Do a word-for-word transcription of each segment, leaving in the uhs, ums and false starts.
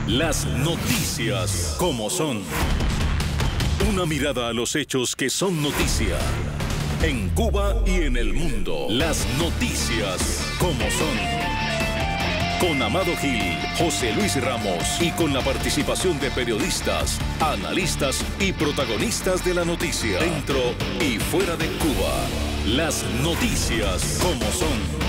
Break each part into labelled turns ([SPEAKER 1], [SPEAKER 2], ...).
[SPEAKER 1] Las noticias como son. Una mirada a los hechos que son noticia. En Cuba y en el mundo. Las noticias como son. Con Amado Gil, José Luis Ramos y con la participación de periodistas, analistas y protagonistas de la noticia. Dentro y fuera de Cuba. Las noticias como son.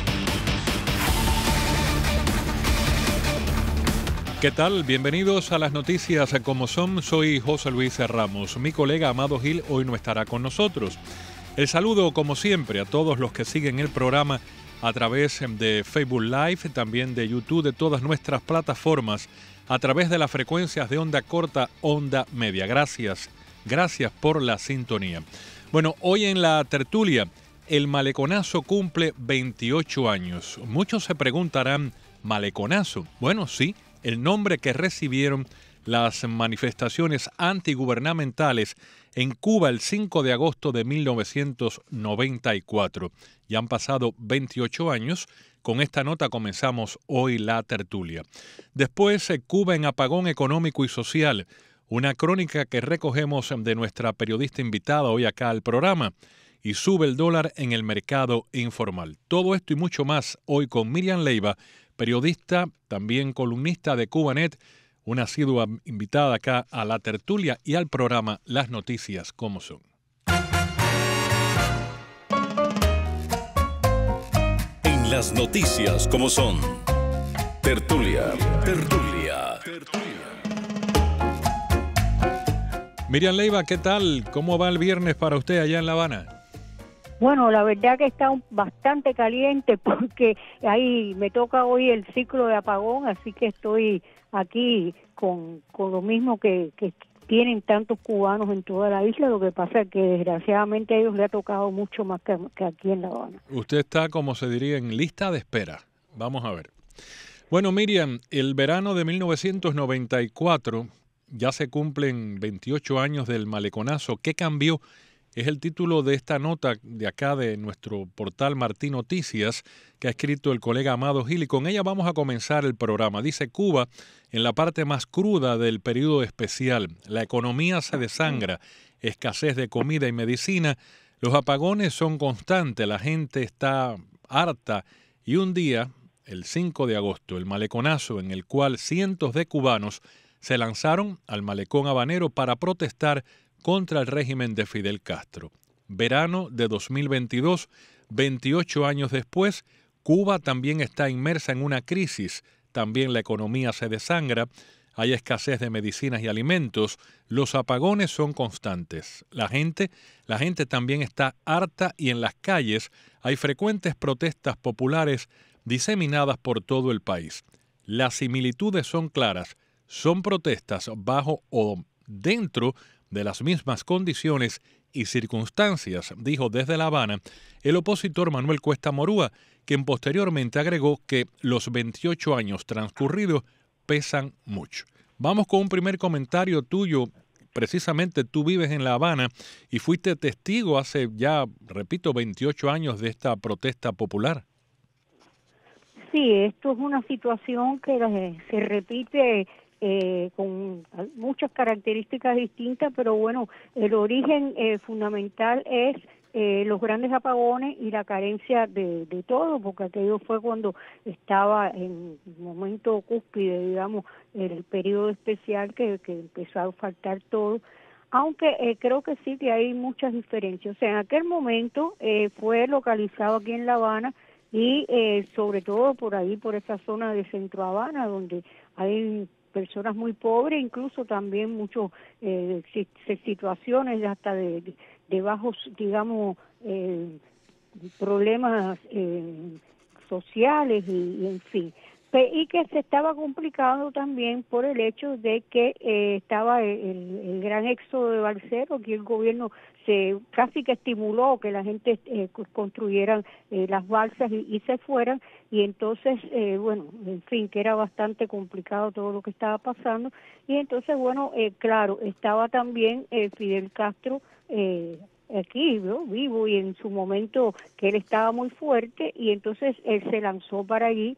[SPEAKER 2] ¿Qué tal? Bienvenidos a las noticias como son. Soy José Luis Ramos. Mi colega Amado Gil hoy no estará con nosotros. El saludo, como siempre, a todos los que siguen el programa a través de Facebook Live, también de YouTube, de todas nuestras plataformas, a través de las frecuencias de onda corta, onda media. Gracias, gracias por la sintonía. Bueno, hoy en la tertulia, el Maleconazo cumple veintiocho años. Muchos se preguntarán, ¿Maleconazo? Bueno, sí. El nombre que recibieron las manifestaciones antigubernamentales en Cuba el cinco de agosto de mil novecientos noventa y cuatro. Ya han pasado veintiocho años. Con esta nota comenzamos hoy la tertulia. Después, Cuba en apagón económico y social. Una crónica que recogemos de nuestra periodista invitada hoy acá al programa. Y sube el dólar en el mercado informal. Todo esto y mucho más hoy con Miriam Leiva, periodista, también columnista de Cubanet, una asidua invitada acá a la tertulia y al programa Las Noticias como son.
[SPEAKER 1] En Las Noticias como son. Tertulia, tertulia, tertulia.
[SPEAKER 2] Miriam Leiva, ¿qué tal? ¿Cómo va el viernes para usted allá en La Habana?
[SPEAKER 3] Bueno, la verdad que está bastante caliente porque ahí me toca hoy el ciclo de apagón, así que estoy aquí con, con lo mismo que, que tienen tantos cubanos en toda la isla. Lo que pasa es que desgraciadamente a ellos les ha tocado mucho más que, que aquí en La Habana.
[SPEAKER 2] Usted está, como se diría, en lista de espera. Vamos a ver. Bueno, Miriam, el verano de mil novecientos noventa y cuatro ya se cumplen veintiocho años del Maleconazo. ¿Qué cambió? Es el título de esta nota de acá de nuestro portal Martín Noticias que ha escrito el colega Amado Gil y con ella vamos a comenzar el programa. Dice Cuba en la parte más cruda del periodo especial. La economía se desangra, escasez de comida y medicina, los apagones son constantes, la gente está harta y un día, el cinco de agosto, el Maleconazo en el cual cientos de cubanos se lanzaron al malecón habanero para protestar contra el régimen de Fidel Castro. Verano de dos mil veintidós, veintiocho años después, Cuba también está inmersa en una crisis. También la economía se desangra, hay escasez de medicinas y alimentos, los apagones son constantes. La gente, la gente también está harta y en las calles hay frecuentes protestas populares diseminadas por todo el país. Las similitudes son claras, son protestas bajo o dentro de las mismas condiciones y circunstancias, dijo desde La Habana el opositor Manuel Cuesta Morúa, quien posteriormente agregó que los veintiocho años transcurridos pesan mucho. Vamos con un primer comentario tuyo. Precisamente tú vives en La Habana y fuiste testigo hace ya, repito, veintiocho años de esta protesta popular.
[SPEAKER 3] Sí, esto es una situación que se repite Eh, con muchas características distintas, pero bueno, el origen eh, fundamental es eh, los grandes apagones y la carencia de, de todo, porque aquello fue cuando estaba en el momento cúspide, digamos, el periodo especial que, que empezó a faltar todo, aunque eh, creo que sí que hay muchas diferencias. O sea, en aquel momento eh, fue localizado aquí en La Habana y eh, sobre todo por ahí, por esa zona de Centro Habana, donde hay personas muy pobres, incluso también muchas eh, situaciones hasta de, de, de bajos, digamos, eh, problemas eh, sociales y, y en fin. Y que se estaba complicando también por el hecho de que eh, estaba el, el gran éxodo de balseros, que el gobierno se casi que estimuló que la gente eh, construyeran eh, las balsas y, y se fueran, y entonces, eh, bueno, en fin, que era bastante complicado todo lo que estaba pasando, y entonces, bueno, eh, claro, estaba también eh, Fidel Castro eh, aquí, ¿no? Vivo, y en su momento que él estaba muy fuerte, y entonces él se lanzó para allí,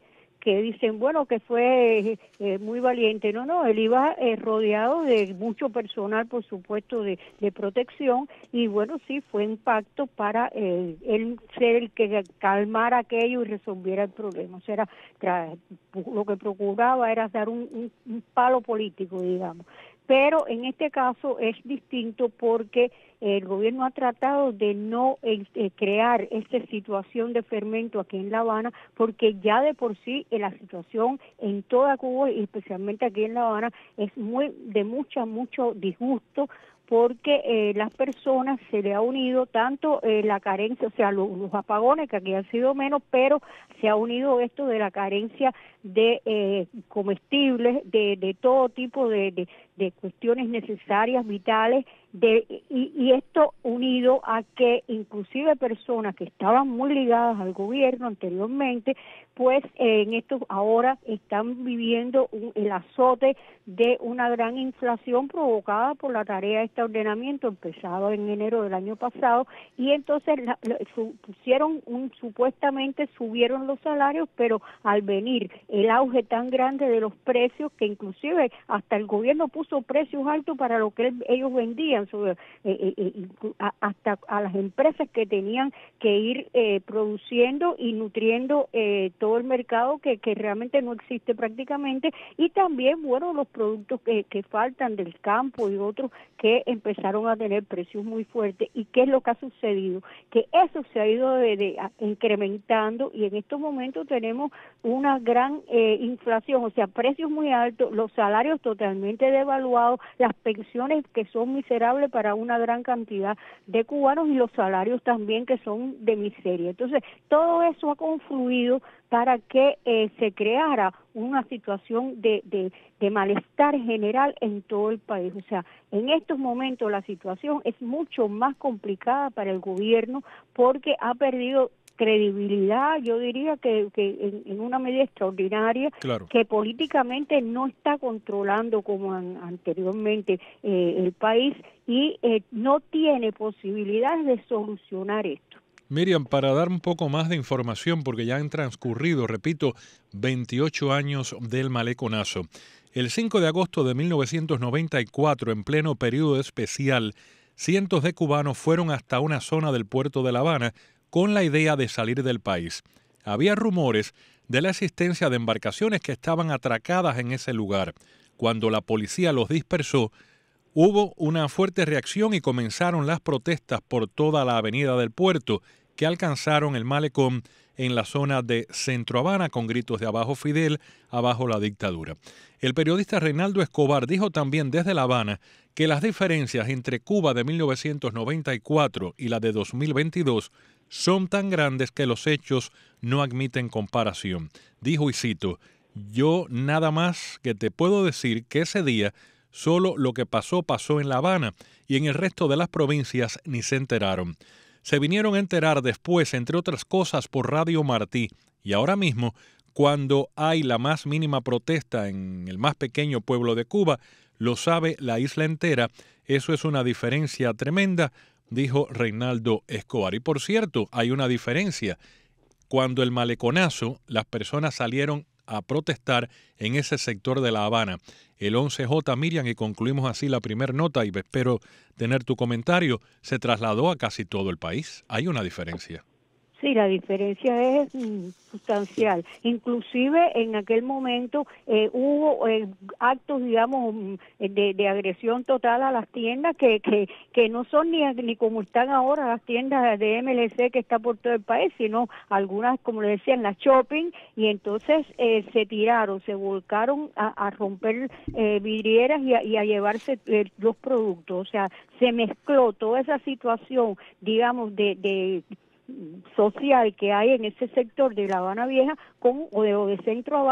[SPEAKER 3] que dicen, bueno, que fue eh, muy valiente. No, no, él iba eh, rodeado de mucho personal, por supuesto, de, de protección, y bueno, sí, fue impacto para eh, él ser el que calmara aquello y resolviera el problema. O sea, era, lo que procuraba era dar un, un, un palo político, digamos. Pero en este caso es distinto porque el gobierno ha tratado de no eh, crear esta situación de fermento aquí en La Habana, porque ya de por sí eh, la situación en toda Cuba y especialmente aquí en La Habana es muy de mucha, mucho disgusto, porque eh, las personas se le ha unido tanto eh, la carencia, o sea, los, los apagones, que aquí han sido menos, pero se ha unido esto de la carencia de eh, comestibles, de, de todo tipo de, de, de cuestiones necesarias, vitales, de, y, y esto unido a que inclusive personas que estaban muy ligadas al gobierno anteriormente, pues eh, en esto ahora están viviendo un, el azote de una gran inflación provocada por la tarea de este ordenamiento empezado en enero del año pasado, y entonces la, la, su, pusieron un, supuestamente subieron los salarios, pero al venir el auge tan grande de los precios, que inclusive hasta el gobierno puso precios altos para lo que él, ellos vendían, sobre, eh, eh, a, hasta a las empresas que tenían que ir eh, produciendo y nutriendo eh, todo el mercado que, que realmente no existe prácticamente, y también, bueno, los productos que, que faltan del campo y otros que empezaron a tener precios muy fuertes. ¿Y qué es lo que ha sucedido? Que eso se ha ido de, de, a, incrementando, y en estos momentos tenemos una gran eh, inflación, o sea, precios muy altos, los salarios totalmente devaluados, las pensiones que son miserables para una gran cantidad de cubanos, y los salarios también que son de miseria. Entonces, todo eso ha confluido para que eh, se creara una situación de, de, de malestar general en todo el país. O sea, en estos momentos la situación es mucho más complicada para el gobierno porque ha perdido credibilidad, yo diría que, que en, en una medida extraordinaria,
[SPEAKER 2] claro,
[SPEAKER 3] que políticamente no está controlando como an, anteriormente eh, el país, y eh, no tiene posibilidades de solucionar esto.
[SPEAKER 2] Miriam, para dar un poco más de información, porque ya han transcurrido, repito, veintiocho años del maleconazo. El cinco de agosto de mil novecientos noventa y cuatro, en pleno periodo especial, cientos de cubanos fueron hasta una zona del puerto de La Habana con la idea de salir del país. Había rumores de la existencia de embarcaciones que estaban atracadas en ese lugar. Cuando la policía los dispersó, hubo una fuerte reacción y comenzaron las protestas por toda la avenida del puerto, que alcanzaron el malecón en la zona de Centro Habana con gritos de abajo Fidel, abajo la dictadura. El periodista Reinaldo Escobar dijo también desde La Habana que las diferencias entre Cuba de mil novecientos noventa y cuatro y la de dos mil veintidós son tan grandes que los hechos no admiten comparación. Dijo, y cito, yo nada más que te puedo decir que ese día solo lo que pasó pasó en La Habana y en el resto de las provincias ni se enteraron. Se vinieron a enterar después, entre otras cosas, por Radio Martí, y ahora mismo, cuando hay la más mínima protesta en el más pequeño pueblo de Cuba, lo sabe la isla entera. Eso es una diferencia tremenda, dijo Reinaldo Escobar. Y por cierto, hay una diferencia. Cuando el maleconazo, las personas salieron a protestar en ese sector de La Habana. El once J, Miriam, y concluimos así la primera nota, y espero tener tu comentario, se trasladó a casi todo el país. Hay una diferencia.
[SPEAKER 3] Sí, la diferencia es mm, sustancial. Inclusive en aquel momento eh, hubo eh, actos, digamos, de, de agresión total a las tiendas que que, que no son ni, ni como están ahora las tiendas de M L C que está por todo el país, sino algunas, como le decían, las shopping, y entonces eh, se tiraron, se volcaron a, a romper eh, vidrieras y a, y a llevarse eh, los productos. O sea, se mezcló toda esa situación, digamos, de... de social que hay en ese sector de La Habana Vieja con o de, o de Centro Habana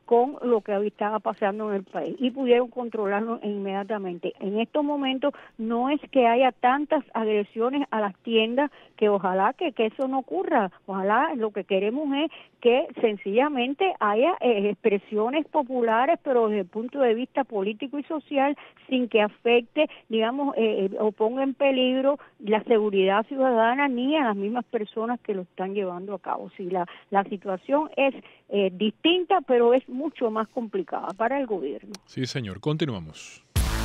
[SPEAKER 3] con lo que estaba pasando en el país y pudieron controlarlo inmediatamente. En estos momentos no es que haya tantas agresiones a las tiendas, que ojalá que, que eso no ocurra, ojalá lo que queremos es que sencillamente haya eh, expresiones populares, pero desde el punto de vista político y social, sin que afecte, digamos, eh, o ponga en peligro la seguridad ciudadana ni a las mismas personas que lo están llevando a cabo. Si la, la situación es eh, distinta, pero es mucho más complicada para el gobierno.
[SPEAKER 2] Sí, señor. Continuamos.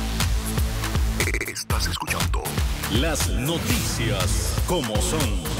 [SPEAKER 1] Estás escuchando las noticias como son.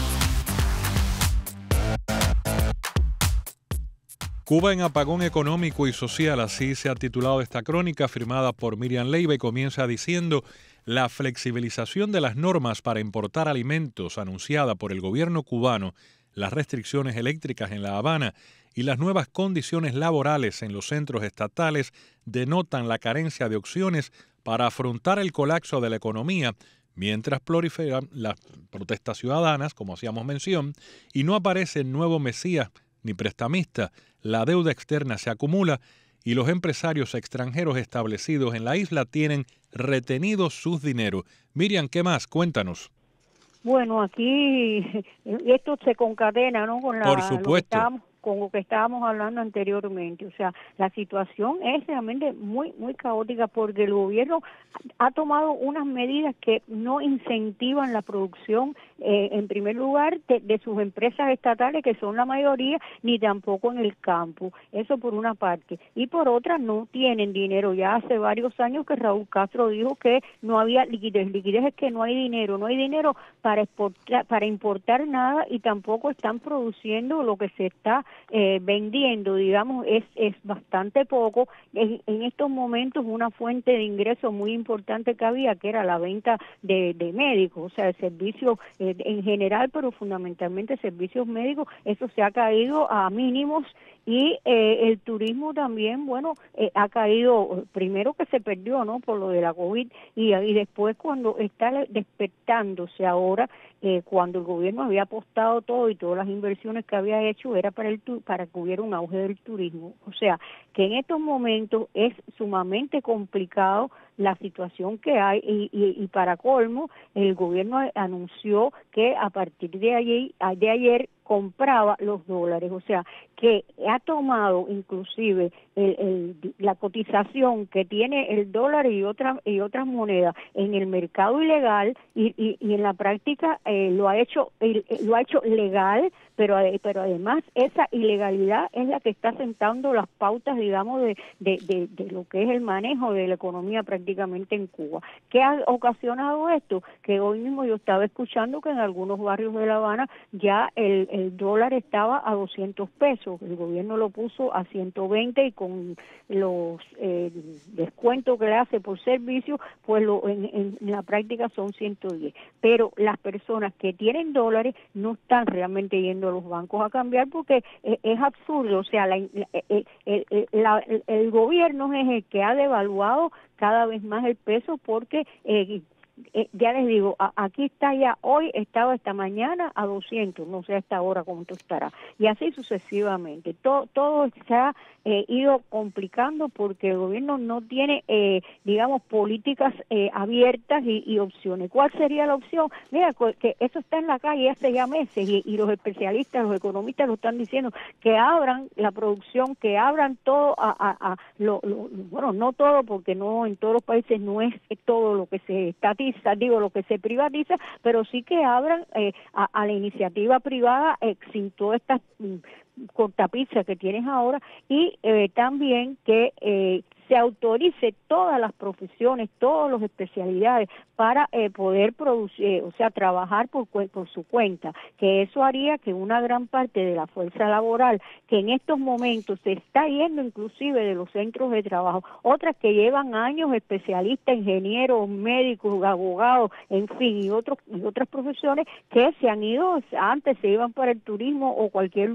[SPEAKER 2] Cuba en apagón económico y social, así se ha titulado esta crónica firmada por Miriam Leiva, y comienza diciendo: la flexibilización de las normas para importar alimentos anunciada por el gobierno cubano, las restricciones eléctricas en La Habana y las nuevas condiciones laborales en los centros estatales denotan la carencia de opciones para afrontar el colapso de la economía, mientras proliferan las protestas ciudadanas, como hacíamos mención, y no aparece el nuevo mesías ni prestamista. La deuda externa se acumula y los empresarios extranjeros establecidos en la isla tienen retenidos sus dineros. Miriam, ¿qué más? Cuéntanos.
[SPEAKER 3] Bueno, aquí esto se concadena, ¿no? Con la,
[SPEAKER 2] Por supuesto.
[SPEAKER 3] Lo que estábamos, con lo que estábamos hablando anteriormente. O sea, la situación es realmente muy, muy caótica porque el gobierno ha tomado unas medidas que no incentivan la producción, eh, en primer lugar, de, de sus empresas estatales, que son la mayoría, ni tampoco en el campo. Eso por una parte. Y por otra, no tienen dinero. Ya hace varios años que Raúl Castro dijo que no había liquidez. Liquidez es que no hay dinero. No hay dinero para exportar, para importar nada, y tampoco están produciendo lo que se está Eh, vendiendo, digamos, es es bastante poco. En, en estos momentos una fuente de ingreso muy importante que había, que era la venta de, de médicos, o sea, el servicio eh, en general, pero fundamentalmente servicios médicos, eso se ha caído a mínimos. Y eh, el turismo también, bueno, eh, ha caído, primero que se perdió, ¿no?, por lo de la COVID, y, y después cuando está despertándose ahora, eh, cuando el gobierno había apostado todo y todas las inversiones que había hecho era para el para que hubiera un auge del turismo. O sea, que en estos momentos es sumamente complicado la situación que hay, y, y, y para colmo, el gobierno anunció que a partir de ayer, de ayer compraba los dólares, o sea, que ha tomado inclusive el, el, la cotización que tiene el dólar y otras y otras monedas en el mercado ilegal, y, y, y en la práctica eh, lo ha hecho eh, lo ha hecho legal, pero pero además esa ilegalidad es la que está sentando las pautas, digamos, de, de, de, de lo que es el manejo de la economía prácticamente en Cuba. ¿Qué ha ocasionado esto? Que hoy mismo yo estaba escuchando que en algunos barrios de La Habana ya el, el dólar estaba a doscientos pesos, el gobierno lo puso a ciento veinte, y con los eh, descuentos que le hace por servicio, pues lo, en, en la práctica son ciento diez. Pero las personas que tienen dólares no están realmente yendo a los bancos a cambiar, porque es, es absurdo. O sea, la, el, el, el, la, el, el gobierno es el que ha devaluado cada vez más el peso, porque eh, Eh, ya les digo, a, aquí está ya, hoy estaba esta mañana a doscientos, no sé a esta hora cuánto estará, y así sucesivamente. Todo, todo se ha eh, ido complicando porque el gobierno no tiene, eh, digamos, políticas eh, abiertas y, y opciones. ¿Cuál sería la opción? Mira, que eso está en la calle hace ya meses, y, y los especialistas, los economistas lo están diciendo, que abran la producción, que abran todo, a, a, a lo, lo, bueno, no todo, porque no en todos los países no es todo lo que se está digo lo que se privatiza, pero sí que abran eh, a, a la iniciativa privada eh, sin todas estas mm, cortapisas que tienes ahora, y eh, también que eh, se autorice todas las profesiones, todas las especialidades para eh, poder producir, o sea, trabajar por, por su cuenta, que eso haría que una gran parte de la fuerza laboral que en estos momentos se está yendo inclusive de los centros de trabajo, otras que llevan años, especialistas, ingenieros, médicos, abogados, en fin, y otros y otras profesiones que se han ido, antes se iban para el turismo o cualquier lugar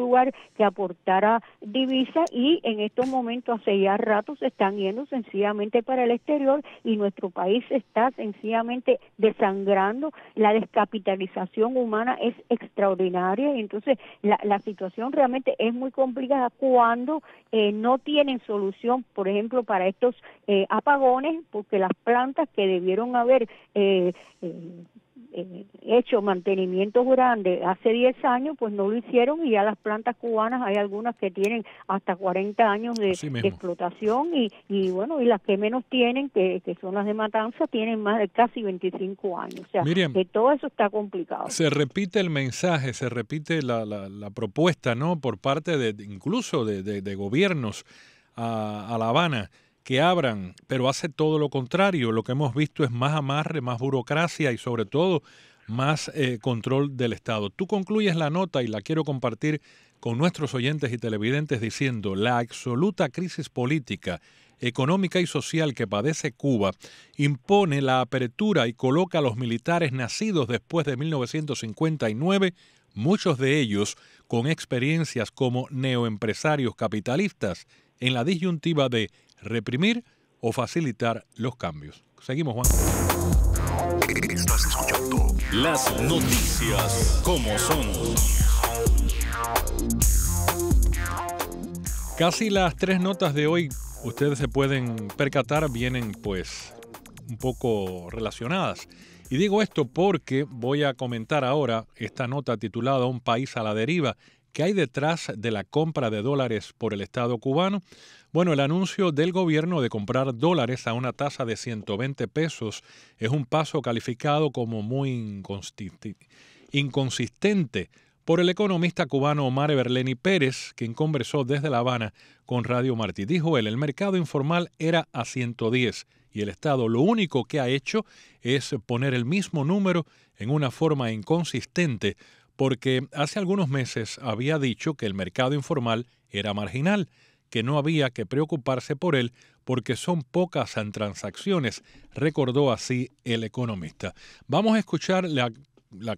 [SPEAKER 3] que aportara divisas, y en estos momentos hace ya rato se están yendo sencillamente para el exterior, y nuestro país está sencillamente desangrando. La descapitalización humana es extraordinaria, y entonces la, la situación realmente es muy complicada cuando eh, no tienen solución, por ejemplo, para estos eh, apagones, porque las plantas que debieron haber eh, eh, eh, hecho mantenimientos grandes hace diez años, pues no lo hicieron, y ya las plantas cubanas hay algunas que tienen hasta cuarenta años de, de explotación, y, y bueno, y las que menos tienen, que, que son las de Matanza, tienen más de casi veinticinco años. O sea,
[SPEAKER 2] Miriam,
[SPEAKER 3] que todo eso está complicado.
[SPEAKER 2] Se repite el mensaje, se repite la, la, la propuesta, ¿no?, por parte de incluso de, de, de gobiernos a, a La Habana, que abran, pero hace todo lo contrario. Lo que hemos visto es más amarre, más burocracia y sobre todo más eh, control del Estado. Tú concluyes la nota y la quiero compartir con nuestros oyentes y televidentes diciendo: la absoluta crisis política, económica y social que padece Cuba impone la apertura y coloca a los militares nacidos después de mil novecientos cincuenta y nueve, muchos de ellos con experiencias como neoempresarios capitalistas, en la disyuntiva de reprimir o facilitar los cambios. Seguimos, Juan.
[SPEAKER 1] Estás escuchando las noticias como son.
[SPEAKER 2] Casi las tres notas de hoy, ustedes se pueden percatar, vienen pues un poco relacionadas. Y digo esto porque voy a comentar ahora esta nota titulada Un país a la deriva. ¿Qué hay detrás de la compra de dólares por el Estado cubano? Bueno, el anuncio del gobierno de comprar dólares a una tasa de ciento veinte pesos es un paso calificado como muy inconsistente por el economista cubano Omar Berleni Pérez, quien conversó desde La Habana con Radio Martí. Dijo él, el mercado informal era a ciento diez y el Estado lo único que ha hecho es poner el mismo número en una forma inconsistente, porque hace algunos meses había dicho que el mercado informal era marginal, que no había que preocuparse por él porque son pocas transacciones, recordó así el economista. Vamos a escuchar la, la,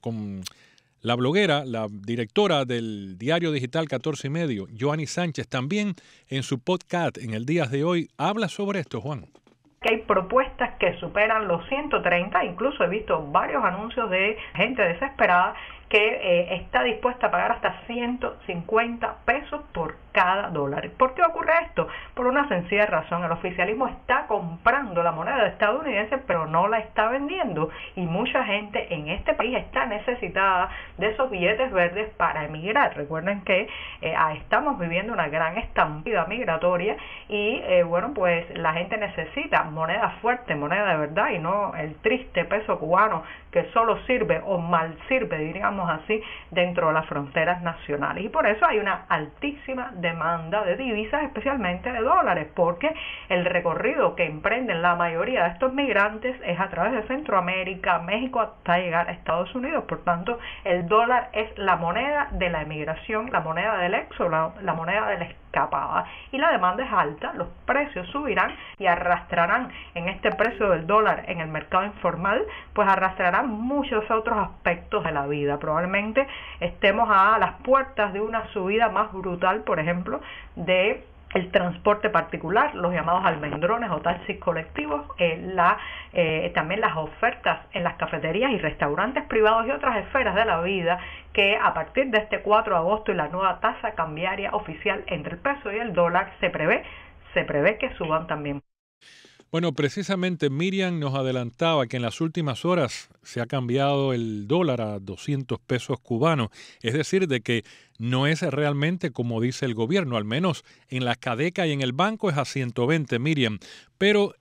[SPEAKER 2] la bloguera, la directora del diario digital catorce y medio, Joanny Sánchez, también en su podcast en el día de hoy, habla sobre esto, Juan.
[SPEAKER 4] Que hay propuestas que superan los ciento treinta, incluso he visto varios anuncios de gente desesperada que eh, está dispuesta a pagar hasta ciento cincuenta pesos por cada dólar. ¿Por qué ocurre esto? Por una sencilla razón: el oficialismo está comprando la moneda estadounidense, pero no la está vendiendo, y mucha gente en este país está necesitada de esos billetes verdes para emigrar. Recuerden que eh, estamos viviendo una gran estampida migratoria y eh, bueno, pues la gente necesita moneda fuerte, moneda de verdad, y no el triste peso cubano que solo sirve o mal sirve, diríamos así, dentro de las fronteras nacionales. Y por eso hay una altísima demanda de divisas, especialmente de dólares, porque el recorrido que emprenden la mayoría de estos migrantes es a través de Centroamérica, México, hasta llegar a Estados Unidos. Por tanto, el dólar es la moneda de la emigración, la moneda del éxodo, la, la moneda de la escapada, y la demanda es alta, los precios subirán y arrastrarán en este precio del dólar en el mercado informal, pues arrastrarán muchos otros aspectos de la vida. Probablemente estemos a las puertas de una subida más brutal, por ejemplo, de el transporte particular, los llamados almendrones o taxis colectivos, eh, la, eh, también las ofertas en las cafeterías y restaurantes privados y otras esferas de la vida, que a partir de este cuatro de agosto y la nueva tasa cambiaria oficial entre el peso y el dólar se prevé, se prevé que suban también.
[SPEAKER 2] Bueno, precisamente Miriam nos adelantaba que en las últimas horas se ha cambiado el dólar a doscientos pesos cubanos, es decir, de que no es realmente como dice el gobierno, al menos en la Cadeca y en el banco es a ciento veinte, Miriam, pero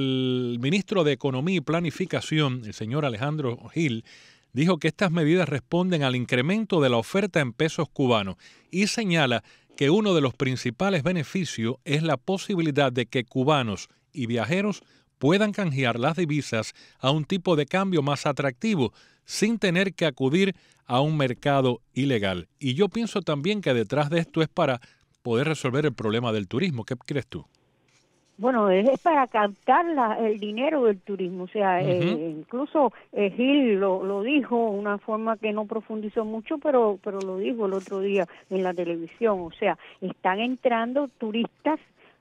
[SPEAKER 2] el ministro de Economía y Planificación, el señor Alejandro Gil, dijo que estas medidas responden al incremento de la oferta en pesos cubanos y señala que uno de los principales beneficios es la posibilidad de que cubanos y viajeros puedan canjear las divisas a un tipo de cambio más atractivo sin tener que acudir a un mercado ilegal. Y yo pienso también que detrás de esto es para poder resolver el problema del turismo. ¿Qué crees tú?
[SPEAKER 3] Bueno, es para captar la, el dinero del turismo, o sea, uh-huh. eh, incluso eh, Gil lo, lo dijo, una forma que no profundizó mucho, pero pero lo dijo el otro día en la televisión, o sea, están entrando turistas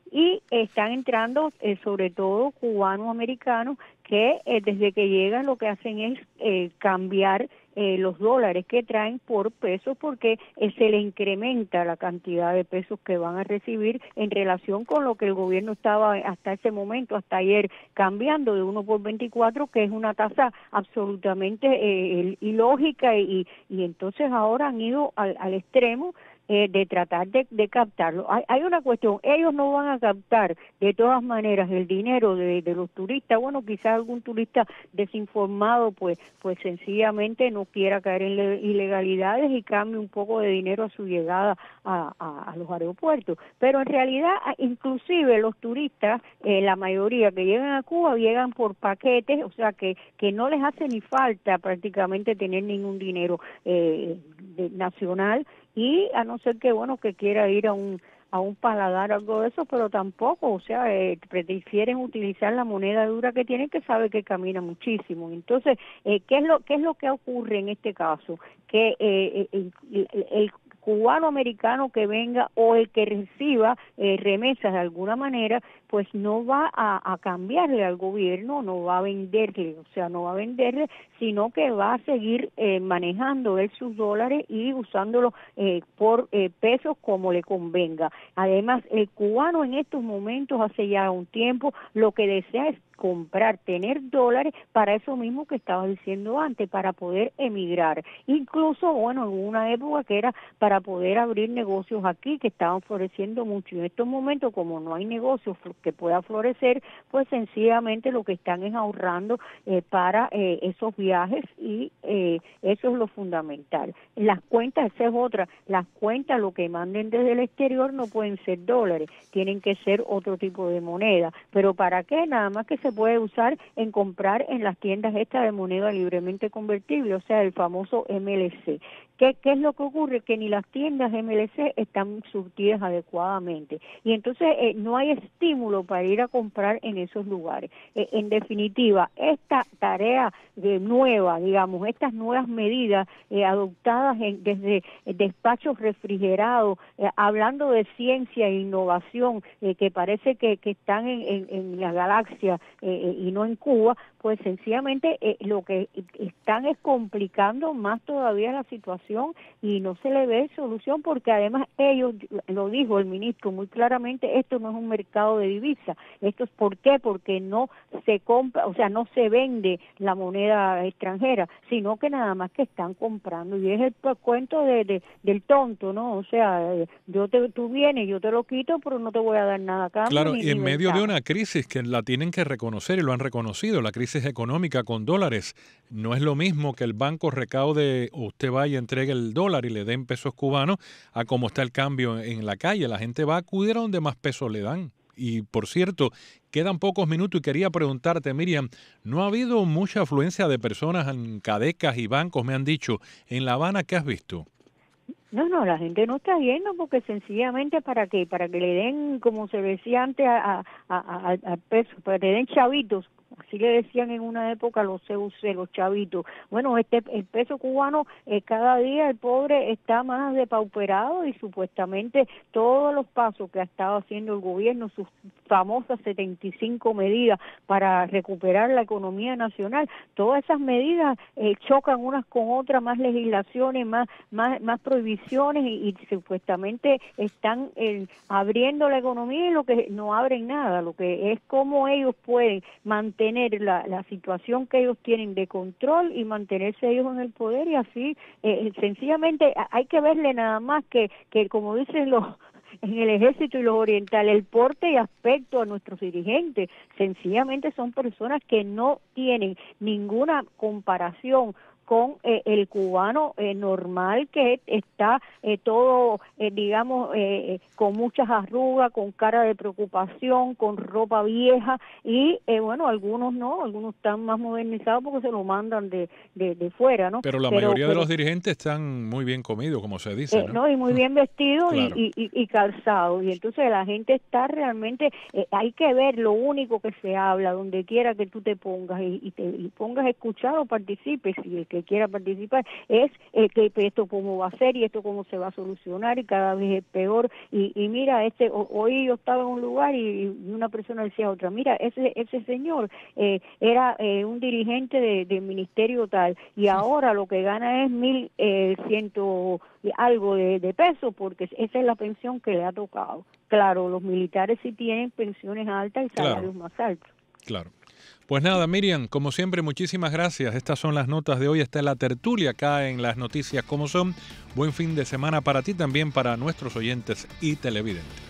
[SPEAKER 3] y están entrando eh, sobre todo cubanos americanos que eh, desde que llegan lo que hacen es eh, cambiar eh, los dólares que traen por pesos porque eh, se le incrementa la cantidad de pesos que van a recibir en relación con lo que el gobierno estaba hasta ese momento, hasta ayer, cambiando de uno por veinticuatro, que es una tasa absolutamente eh, ilógica y, y entonces ahora han ido al, al extremo Eh, de tratar de, de captarlo. Hay, hay una cuestión, ellos no van a captar de todas maneras el dinero de, de los turistas. Bueno, quizás algún turista desinformado pues pues sencillamente no quiera caer en le, ilegalidades y cambie un poco de dinero a su llegada a, a, a los aeropuertos. Pero en realidad, inclusive los turistas, eh, la mayoría que llegan a Cuba, llegan por paquetes, o sea que, que no les hace ni falta prácticamente tener ningún dinero eh, de, nacional, y a no ser que, bueno, que quiera ir a un a un paladar o algo de eso, pero tampoco, o sea, eh, prefieren utilizar la moneda dura que tienen, que sabe que camina muchísimo. Entonces, eh, ¿qué es lo qué es lo que ocurre en este caso? Que eh, el, el, el cubano americano que venga o el que reciba eh, remesas de alguna manera, pues no va a, a cambiarle al gobierno, no va a venderle, o sea, no va a venderle, sino que va a seguir eh, manejando él sus dólares y usándolos eh, por eh, pesos como le convenga. Además, el cubano en estos momentos, hace ya un tiempo, lo que desea es comprar, tener dólares para eso mismo que estaba diciendo antes, para poder emigrar. Incluso, bueno, en una época que era para poder abrir negocios aquí, que estaban floreciendo mucho. Y en estos momentos, como no hay negocios que pueda florecer, pues sencillamente lo que están es ahorrando eh, para eh, esos viajes y eh, eso es lo fundamental. Las cuentas, esa es otra, las cuentas, lo que manden desde el exterior no pueden ser dólares, tienen que ser otro tipo de moneda. ¿Pero para qué? Nada más que se puede usar en comprar en las tiendas estas de moneda libremente convertible, o sea, el famoso M L C. ¿Qué, ¿Qué es lo que ocurre? Que ni las tiendas M L C están surtidas adecuadamente y entonces eh, no hay estímulo para ir a comprar en esos lugares. Eh, en definitiva, esta tarea de nueva, digamos, estas nuevas medidas eh, adoptadas en, desde despachos refrigerados, eh, hablando de ciencia e innovación, eh, que parece que, que están en, en, en la galaxia eh, y no en Cuba, pues sencillamente eh, lo que están es complicando más todavía la situación y no se le ve solución porque además ellos, lo dijo el ministro muy claramente, esto no es un mercado de divisas. Esto es ¿por qué? Porque no se compra, o sea, no se vende la moneda extranjera, sino que nada más que están comprando y es el cuento de, de del tonto, ¿no? O sea, yo te, tú vienes, yo te lo quito, pero no te voy a dar nada a cambio.
[SPEAKER 2] Claro,
[SPEAKER 3] ni,
[SPEAKER 2] y en
[SPEAKER 3] ni
[SPEAKER 2] medio
[SPEAKER 3] ventaja.
[SPEAKER 2] de una crisis que la tienen que reconocer y lo han reconocido, la crisis económica con dólares, no es lo mismo que el banco recaude o usted vaya y entregue el dólar y le den pesos cubanos a como está el cambio en la calle. La gente va a acudir a donde más pesos le dan. Y por cierto, quedan pocos minutos y quería preguntarte, Miriam, ¿no ha habido mucha afluencia de personas en cadecas y bancos, me han dicho, en La Habana? ¿Qué has visto?
[SPEAKER 3] No, no, la gente no está yendo porque sencillamente para qué, para que le den, como se decía antes, a, a, a, a peso, para que le den chavitos, así le decían en una época los C U C, los chavitos. Bueno, este el peso cubano, eh, cada día el pobre está más depauperado y supuestamente todos los pasos que ha estado haciendo el gobierno, sus famosas setenta y cinco medidas para recuperar la economía nacional, todas esas medidas eh, chocan unas con otras, más legislaciones, más más más prohibiciones y, y supuestamente están eh, abriendo la economía y lo que no abren nada, lo que es cómo ellos pueden mantener la, la situación que ellos tienen de control y mantenerse ellos en el poder y así eh, sencillamente hay que verle nada más que, que como dicen los en el ejército y los orientales, el porte y aspecto a nuestros dirigentes, sencillamente son personas que no tienen ninguna comparación con eh, el cubano eh, normal que está eh, todo, eh, digamos, eh, con muchas arrugas, con cara de preocupación, con ropa vieja y, eh, bueno, algunos no, algunos están más modernizados porque se lo mandan de, de, de fuera, ¿no?
[SPEAKER 2] Pero la
[SPEAKER 3] pero,
[SPEAKER 2] mayoría
[SPEAKER 3] pero,
[SPEAKER 2] de los dirigentes están muy bien comidos, como se dice,
[SPEAKER 3] eh,
[SPEAKER 2] ¿no?
[SPEAKER 3] ¿no? Y muy bien vestidos
[SPEAKER 2] Claro.
[SPEAKER 3] y, y, y calzados. Y entonces la gente está realmente, eh, hay que ver lo único que se habla, donde quiera que tú te pongas y, y te y pongas a escuchar o participes, si el que quiera participar, es eh, que esto cómo va a ser y esto cómo se va a solucionar y cada vez es peor. Y, y mira, este o, hoy yo estaba en un lugar y, y una persona decía a otra, mira, ese ese señor eh, era eh, un dirigente de, del ministerio tal y ahora lo que gana es mil eh, ciento y algo de, de pesos porque esa es la pensión que le ha tocado. Claro, los militares sí tienen pensiones altas y salarios
[SPEAKER 2] Claro.
[SPEAKER 3] más altos.
[SPEAKER 2] Claro. Pues nada, Miriam, como siempre, muchísimas gracias. Estas son las notas de hoy. Esta es la tertulia acá en Las Noticias Como Son. Buen fin de semana para ti, también para nuestros oyentes y televidentes.